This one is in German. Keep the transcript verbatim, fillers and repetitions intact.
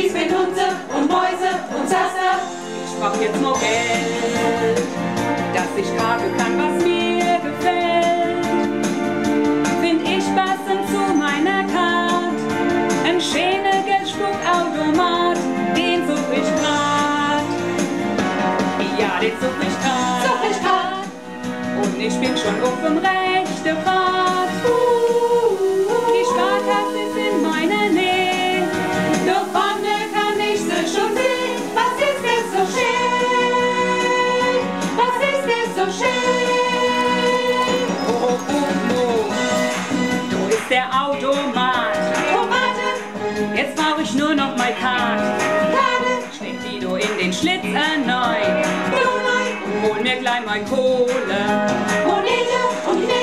Dies sind Hunde und Mäuse und Zaster. Ich brauch jetzt nur Geld, dass ich tragen kann, was mir gefällt. Find ich passend zu meiner Karte ein schöner Geldspuckautomat, den such ich grad. Ja, den such ich grad. Such ich grad. Und ich bin schon auf dem rechten Pfad. Die Sparkasse ist in meiner Nähe, Doch vorne kann ich sie schon sehen. Was ist denn so schön? Was ist denn so schön? oh, oh, oh, oh. Wo ist der Automat? Tomate, Jetzt brauch ich nur noch mein Karte. Karte, Steck die du in den Schlitz erneut Donau, und hol mir gleich mal Kohle. Monete und Knete.